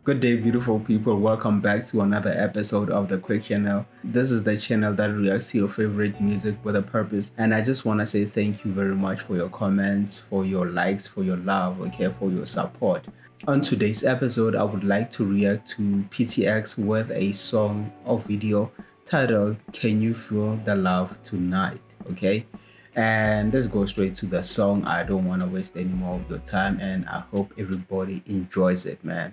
Good day, beautiful people. Welcome back to another episode of the Quick Channel. This is the channel that reacts to your favorite music with a purpose. And I just want to say thank you very much for your comments, for your likes, for your love, okay, for your support. On today's episode, I would like to react to PTX with a song or video titled Can You Feel the Love Tonight? Okay. And let's go straight to the song. I don't want to waste any more of your time, and I hope everybody enjoys it, man.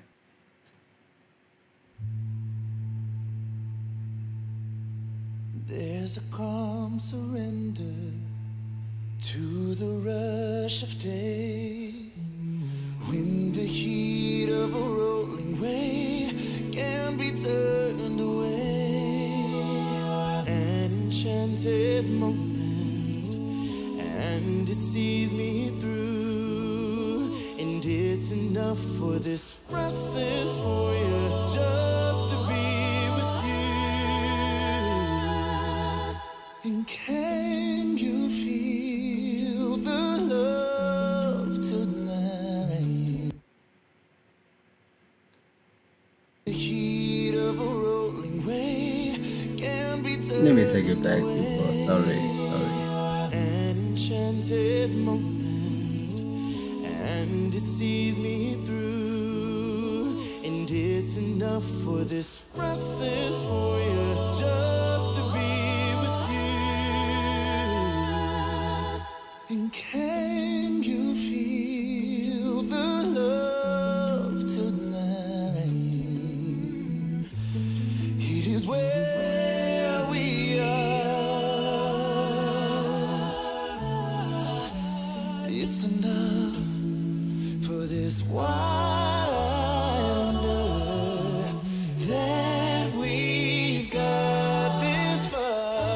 There's a calm surrender to the rush of day, when the heat of a rolling wave can be turned away. An enchanted moment, and it sees me through, and it's enough for this restless warrior just to be with you. And can you feel the love tonight? The heat of a rolling wave can be turned. Let me take it back before. Sorry. An enchanted moment, and it sees me through, and it's enough for this restless warrior just to be with you. And can you feel the love tonight? It is where we are. It's enough for this wonder that we've got this far.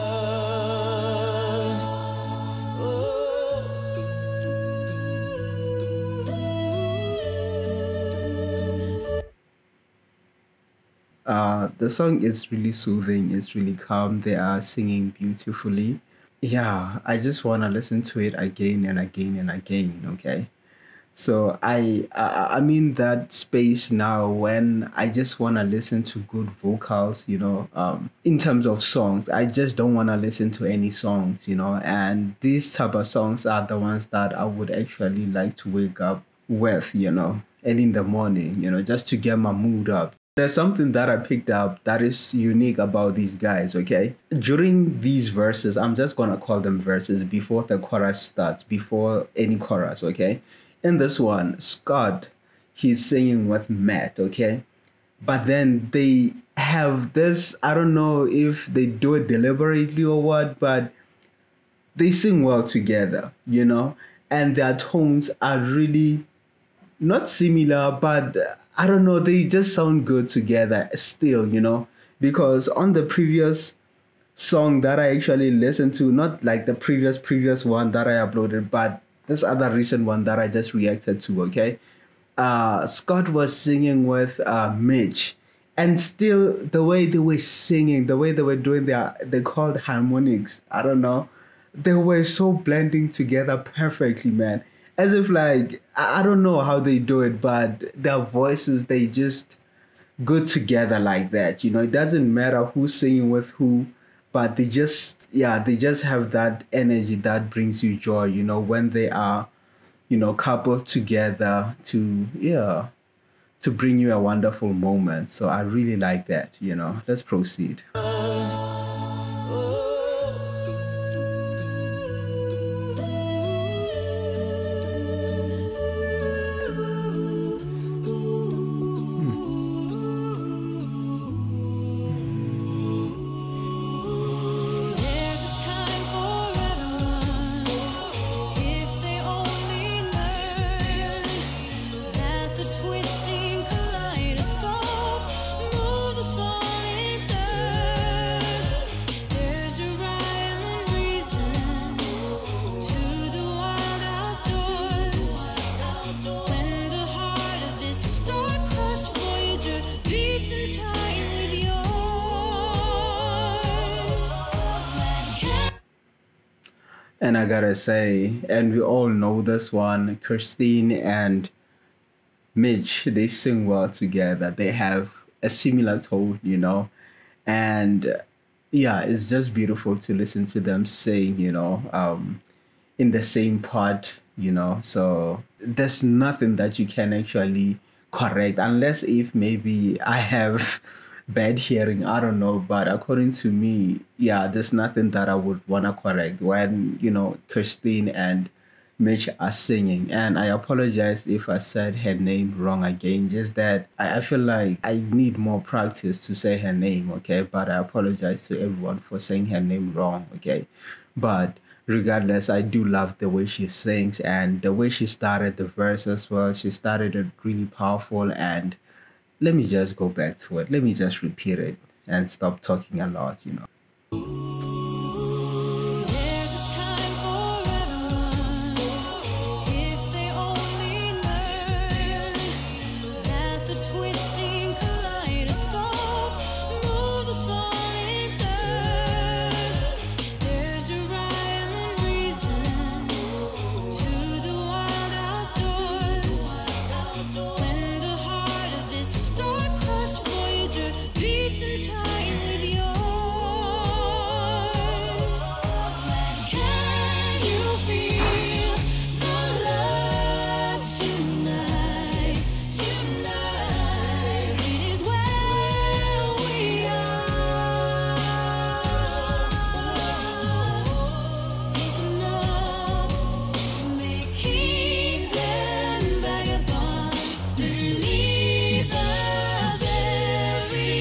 The song is really soothing, it's really calm. They are singing beautifully. Yeah, I just want to listen to it again and again and again, okay? So I'm in that space now when I just want to listen to good vocals, in terms of songs. I just don't want to listen to any songs, and these type of songs are the ones that I would actually like to wake up with, early in the morning, just to get my mood up. There's something that I picked up that is unique about these guys, okay? During these verses, I'm just gonna call them verses before the chorus starts, before any chorus, okay? In this one, Scott, he's singing with Matt, okay? But then they have this, I don't know if they do it deliberately or what, but they sing well together, and their tones are really not similar, but I don't know, they just sound good together still, because on the previous song that I actually listened to, not like the previous one that I uploaded, but this other recent one that I just reacted to, okay? Scott was singing with Mitch, and still the way they were singing, the way they were doing they called harmonics, I don't know, they were so blending together perfectly, man. As if like, I don't know how they do it, but their voices, they just go together like that. It doesn't matter who's singing with who, but they just have that energy that brings you joy, when they are, coupled together to bring you a wonderful moment. So I really like that, Let's proceed. And I gotta say, and we all know this one, Christine and Mitch, they sing well together. They have a similar tone, and yeah, it's just beautiful to listen to them sing, in the same part, So there's nothing that you can actually correct, unless if maybe I have bad hearing, I don't know. But according to me, yeah, there's nothing that I would want to correct when, Christine and Mitch are singing. And I apologize if I said her name wrong again. Just that I feel like I need more practice to say her name, okay? But I apologize to everyone for saying her name wrong, okay? But regardless, I do love the way she sings and the way she started the verse as well. She started it really powerful. And let me just go back to it. Let me just repeat it and stop talking a lot. There's a time for everyone if they only learn that the twisting kaleidoscope moves us all in turn. There's a rhyme and reason to the wild outdoors. When the heart of this star-crossed Voyager beats in time with yours. Can you feel the love tonight? Tonight, it is where we are. It's enough to make kings and vagabonds believe the very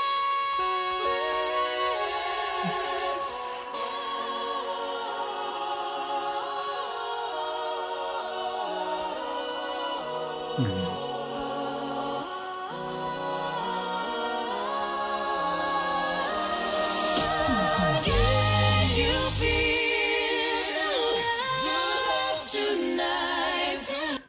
Can you feel the love tonight?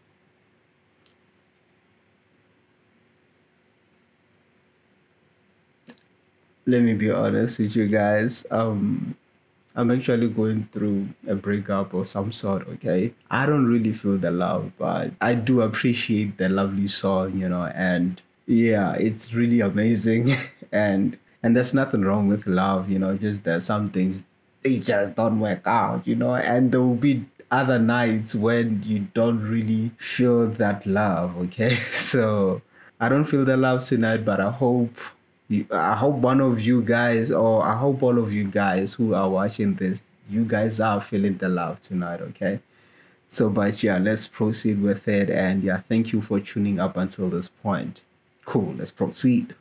Let me be honest with you guys. I'm actually going through a breakup of some sort, okay? I don't really feel the love, but I do appreciate the lovely song, and yeah, it's really amazing. and there's nothing wrong with love, just that some things they just don't work out, and there will be other nights when you don't really feel that love, okay? So I don't feel the love tonight, but I hope one of you guys, or I hope all of you guys who are watching this, you guys are feeling the love tonight, okay? So, but yeah, let's proceed with it. And yeah, thank you for tuning up until this point. Cool, let's proceed.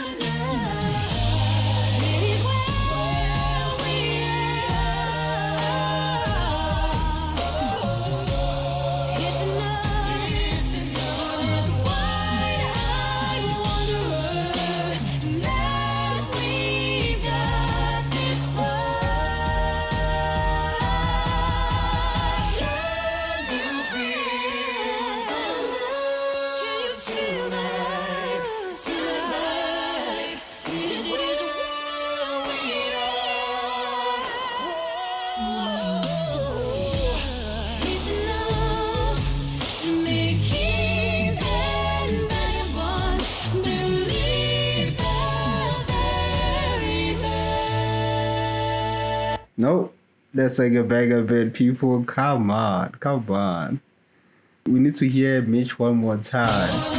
Nope. Let's take it back a bit, people. Come on. Come on. We need to hear Mitch one more time.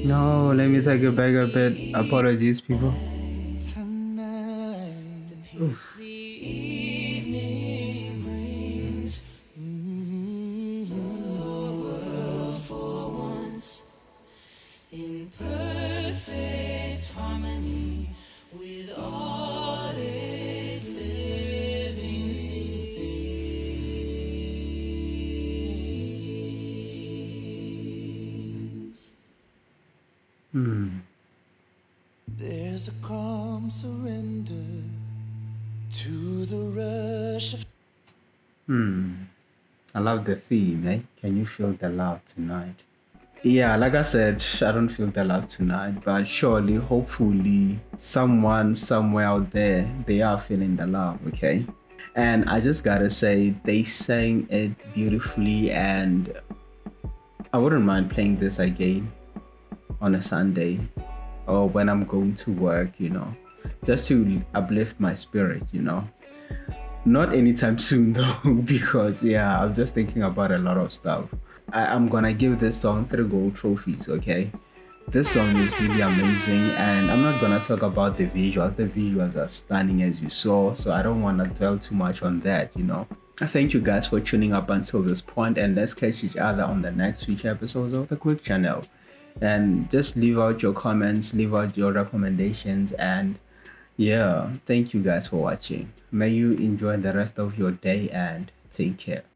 No, let me take it back a bit. Apologies, people. tonight. The peace Oof. the evening brings. The world for once in perfect harmony with all its living things. There's a calm surrender to the rush of I love the theme, eh? Can you feel the love tonight? Yeah, like I said, I don't feel the love tonight, but surely, hopefully, someone somewhere out there, they are feeling the love, okay? And I just gotta say, they sang it beautifully, and I wouldn't mind playing this again on a Sunday or when I'm going to work, just to uplift my spirit, Not anytime soon though, because yeah, I'm just thinking about a lot of stuff. I'm gonna give this song 3 gold trophies, okay? This song is really amazing, and I'm not gonna talk about the visuals. The visuals are stunning as you saw, so I don't wanna dwell too much on that, I thank you guys for tuning up until this point, and let's catch each other on the next future episodes of the Quick Channel. And just leave out your comments, leave out your recommendations, and yeah, thank you guys for watching. May you enjoy the rest of your day and take care.